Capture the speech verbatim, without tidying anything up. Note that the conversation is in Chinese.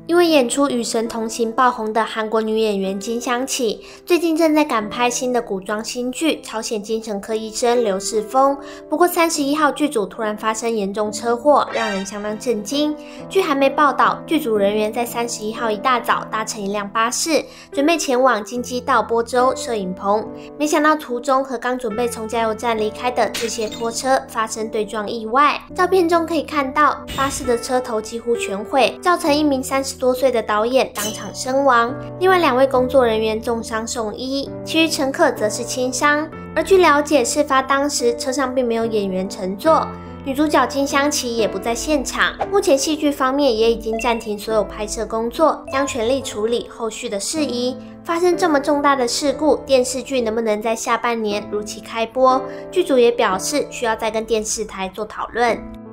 因为演出《与神同行》爆红的韩国女演员金湘起，最近正在赶拍新的古装新剧《朝鲜精神科医生刘世峰》。不过三十一号剧组突然发生严重车祸，让人相当震惊。据韩媒报道，剧组人员在三十一号一大早搭乘一辆巴士，准备前往京畿道播州摄影棚，没想到途中和刚准备从加油站离开的这些拖车发生对撞意外。照片中可以看到，巴士的车头几乎全毁，造成一名三十多岁的导演当场身亡，另外两位工作人员重伤送医，其余乘客则是轻伤。而据了解，事发当时车上并没有演员乘坐，女主角金湘起也不在现场。目前戏剧方面也已经暂停所有拍摄工作，将全力处理后续的事宜。发生这么重大的事故，电视剧能不能在下半年如期开播？剧组也表示需要再跟电视台做讨论。